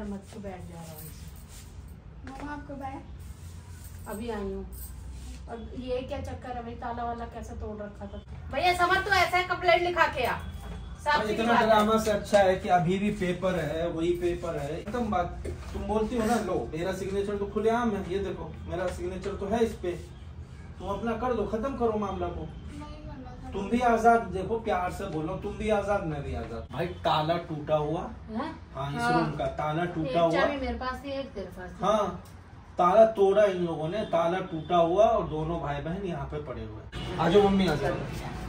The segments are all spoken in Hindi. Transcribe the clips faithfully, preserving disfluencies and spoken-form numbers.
मत तो बैठ जा रहा हूँ। मम्मा आप कब आए? अभी आई हूँ। और ये क्या चक्कर है भाई, ताला वाला कैसे तोड़ रखा था भैया? समझ तो ऐसा है, कंप्लेंट लिखा के आ। इतना ड्रामा से अच्छा है कि अभी भी पेपर है, वही पेपर है। एकदम बात तुम बोलती हो ना, लो मेरा सिग्नेचर तो खुलेआम है, ये देखो मेरा सिग्नेचर तो है इस पे, तुम अपना कर दो, खत्म करो मामला को। तुम भी आजाद, देखो प्यार से बोलो, तुम भी आजाद मैं भी आजाद। भाई ताला टूटा हुआ, हाँ इस रूम का ताला टूटा हुआ, मेरे पास ही एक तेरे पास। हाँ ताला तोड़ा इन लोगों ने, ताला टूटा हुआ और दोनों भाई बहन यहाँ पे पड़े हुए। आ जाओ मम्मी, आ जाओ।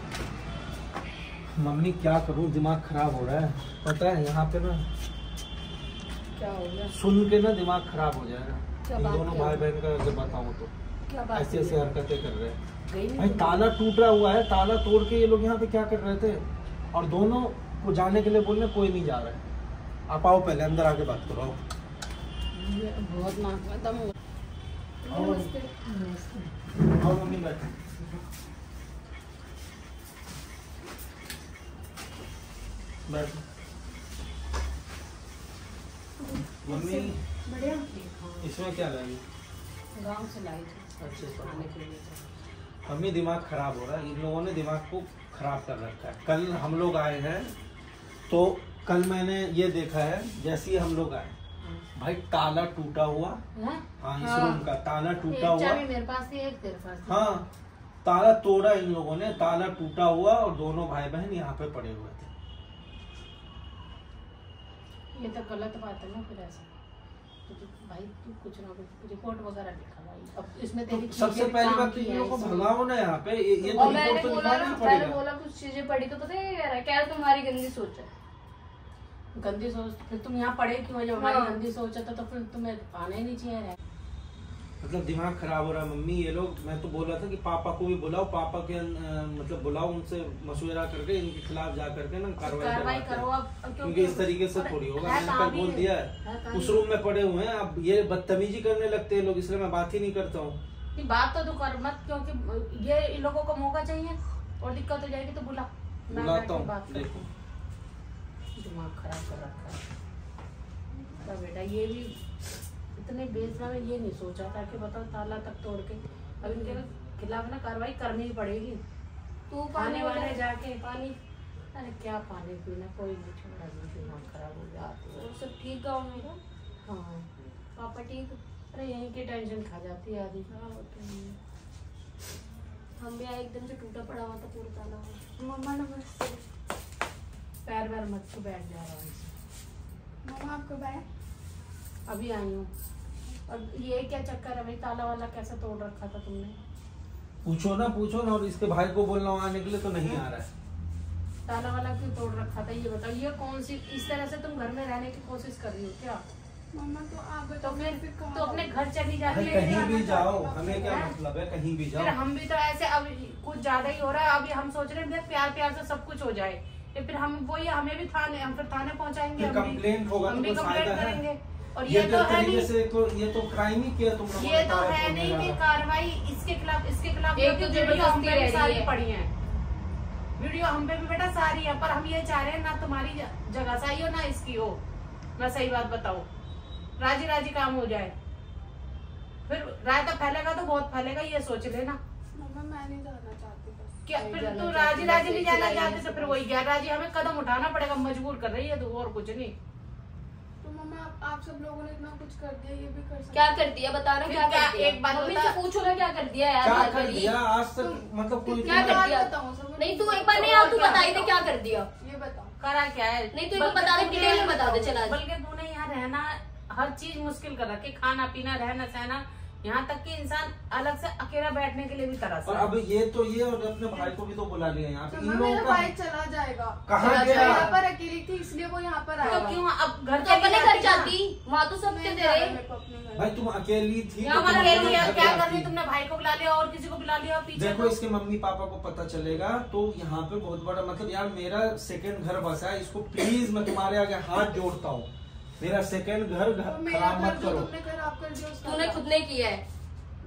मम्मी क्या करूं, दिमाग खराब हो रहा है, पता है यहाँ पे ना क्या हो गया? सुन के ना दिमाग खराब हो जाएगा। इन दोनों भाई बहन का अगर बताऊं तो ऐसी ऐसी हरकतें कर रहे हैं। भाई ताला टूट रहा हुआ है, ताला तोड़ के ये लोग यहाँ पे क्या कर रहे थे, और दोनों को जाने के लिए बोलने कोई नहीं जा रहा है। आप आओ पहले अंदर आके बात करो। बहुत नाक में दम हो। आओ मम्मी बैठो। बैठो मम्मी। बढ़िया। इसमें क्या लाई? गांव से लाई थी अच्छे खाने के लिए। मम्मी दिमाग खराब हो रहा है, इन लोगों ने दिमाग को खराब कर रखा है। कल हम लोग आए हैं तो कल मैंने ये देखा है, जैसे ही हम लोग आए भाई ताला टूटा हुआ, हाँ इस रूम का ताला टूटा हुआ, मेरे पास ही एक तेरे पास। हाँ ताला तोड़ा इन लोगों ने, ताला टूटा हुआ और दोनों भाई बहन यहाँ पे पड़े हुए थे। ये तो गलत बात है ना फिर ऐसा। तो भाई तू कुछ ना कुछ रिपोर्ट वगैरह लिखा भाई। अब इसमें तेरी सबसे पहली बात इन लोगों को भगाओ ना यहाँ पे, ये, ये तो रिपोर्ट तो लिखाना ही पड़ेगा। मैंने बोला कुछ चीजें पढ़ी तो पता है क्या है, क्या तुम्हारी गंदी सोच है। गंदी सोच? फिर तुम यहाँ पढ़े क्यों? जब हमारी गंदी सोच है तो फिर तुम्हें आना ही नहीं चाहिए। मतलब दिमाग खराब हो रहा है मम्मी। ये लोग, मैं तो बोल रहा था कि पापा को भी बुलाओ, पापा के मतलब बुलाओ, उनसे मशवरा करके इनके खिलाफ जा करके ना कार्रवाई करो अब, क्योंकि इस तरीके से थोड़ी होगा। मैंने कल बोल दिया है, उस रूम में पड़े हुए हैं, अब ये बदतमीजी करने लगते हैं लोग, इसलिए मैं बात ही नहीं करता हूँ। बात तो तू कर मत, क्योंकि ये इन लोगों को मौका चाहिए और दिक्कत हो जाएगी तो बुला। बुलाता हूँ, देखो दिमाग खराब कर रखा है बेटा। ये भी इतने बेसरा में ये नहीं सोचा था कि बताओ ताला तक तोड़ के अब इनके खिलाफ ना कार्रवाई करनी ही पड़ेगी। तू पानी वाले जाके पानी, अरे क्या पानी पीना, कोई नहीं छोड़ा, दिमाग खराब हो गया। सब ठीक गाँव में? हाँ पापा ठीक? अरे यहीं की टेंशन खा जाती है आदि। हम भी आए, एकदम से टूटा पड़ा हुआ था पूरा ताला। मम्मा नमस्ते। पैर वैर मत तो बैठ जा रहा हूँ। मम्मा आप कब आए? अभी आई हूँ। और ये क्या चक्कर है भाई, ताला वाला कैसे तोड़ रखा था तुमने? पूछो ना, पूछो ना। और इसके भाई को बोलना आने के लिए तो नहीं आ रहा है। ताला वाला क्यों तोड़ रखा था ये बताओ। ये कौन सी, इस तरह से तुम घर में रहने की कोशिश कर रही हो क्या? मम्मा तो आप तो फिर तो अपने घर चली जाती है। कहीं भी जाओ, हमें क्या मतलब है, कहीं भी जाओ। फिर हम भी तो ऐसे, अब कुछ ज्यादा ही हो रहा है। अभी हम सोच रहे हैं प्यार प्यार से सब कुछ हो जाए, फिर हम वो ये हमें भी थाने, हम फिर थाने पहुंचाएंगे, कंप्लेंट होगा हम भी कंप्लेंट करेंगे। और ये, ये तो है नहीं, से तो ये तो क्राइम ही किया तुम लोगों ने। ये तो है नहीं कि कार्रवाई इसके खिलाफ, इसके खिलाफ एक तो जबरदस्ती रह रही है। पड़ी है वीडियो हम पे भी बेटा सारी है, पर हम ये चाह रहे हैं ना तुम्हारी जगह सही हो ना इसकी हो। मैं सही बात बताऊं, राजी राजी काम हो जाए, फिर रायता फैलेगा तो बहुत फैलेगा, ये सोच लेना। मम्मा मैं नहीं जाना चाहती बस। क्या फिर तू राजी राजी नहीं जाना चाहती तो फिर वही गैर राजी हमें कदम उठाना पड़ेगा, मजबूर कर रही है तो और कुछ नहीं। तो मम्मा आप, आप सब लोगों ने इतना कुछ कर दिया, ये भी कर सकते। क्या कर दिया बता रहा, क्या कर दिया? एक बात मम्मी से पूछो ना क्या कर दिया यार। क्या कर दिया आज तक, मतलब कोई क्या कर दिया? नहीं तू एक बार नहीं यार, तू बताई दे क्या कर दिया। ये बताओ करा क्या है? नहीं तू बता दे, डिटेल में बता दे। चला बल्कि तूने यहाँ रहना हर चीज मुश्किल कर रखी, खाना पीना रहना सहना, यहाँ तक कि इंसान अलग से अकेला बैठने के लिए भी तरस। और अब ये तो ये और अपने भाई को भी तो बुला लिया यहाँ पे। तो मेरा भाई चला जाएगा। कहाँ गया? यहाँ पर अकेली थी इसलिए वो यहाँ पर आया। तो क्यों अब घर तो अपने घर जाती, वहाँ तो सब थे तेरे। भाई तुम अकेली थी, अकेली क्या कर रही? तुमने भाई को बुला लिया और किसी को बुला लिया पीछे। देखो इसके मम्मी पापा को पता चलेगा तो यहाँ पे बहुत बड़ा, मतलब यार मेरा सेकंड घर बसा है, इसको प्लीज मैं तुम्हारे आगे हाथ जोड़ता हूँ, मेरा सेकंड घर खराब मत करो। तुमने खराब कर दिया, तूने खुद ने किया है।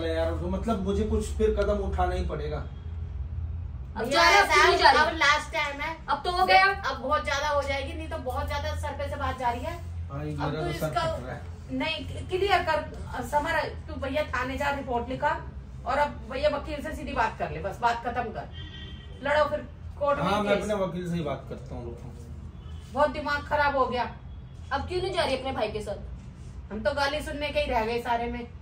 है यार, तो मतलब मुझे कुछ फिर कदम उठाना ही पड़ेगा। अब भैया जा रहे हो, ऐसा क्यों नहीं जा है, रही? अब लास्ट टाइम है। अब तो हो गया। अब बहुत ज्यादा हो जाएगी, नहीं तो बहुत ज्यादा सर पे से बात जा रही है। भाई अब मेरा तू तो सर इसका फट रहा है। नहीं क्लियर कर समर, तू भैया थाने जा, रिपोर्ट लिखा और अब भैया वकील से सीधी बात कर ले, बस बात खत्म कर, लड़ो फिर कोर्ट में हाँ मैं केस। अपने वकील से ही बात करता हूँ, रुको। बहुत दिमाग खराब हो गया। अब क्यों नहीं जा रही अपने भाई के साथ? हम तो गाली सुनने के ही रह गए सारे में।